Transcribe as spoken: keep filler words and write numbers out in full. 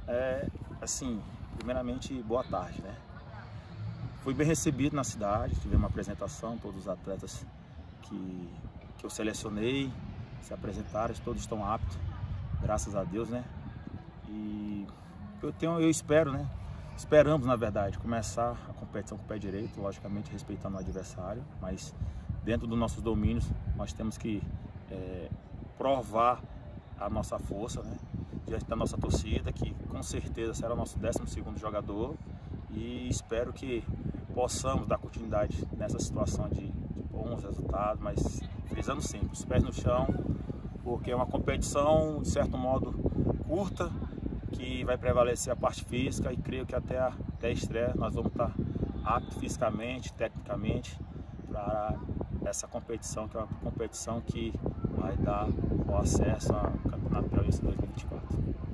É, assim, primeiramente, boa tarde, né? Fui bem recebido na cidade, tive uma apresentação, todos os atletas que, que eu selecionei se apresentaram, todos estão aptos, graças a Deus, né? E eu tenho, eu espero, né? Esperamos, na verdade, começar a competição com o pé direito, logicamente respeitando o adversário, mas dentro dos nossos domínios nós temos que é, provar a nossa força, né? Diante da nossa torcida, que com certeza será o nosso décimo segundo jogador, e espero que possamos dar continuidade nessa situação de, de bons resultados, mas frisando sempre, os pés no chão, porque é uma competição, de certo modo, curta, que vai prevalecer a parte física, e creio que até a, até a estreia nós vamos estar aptos fisicamente, tecnicamente, para essa competição, que é uma competição que vai dar o acesso ao Campeonato Piauiense dois mil e vinte e quatro.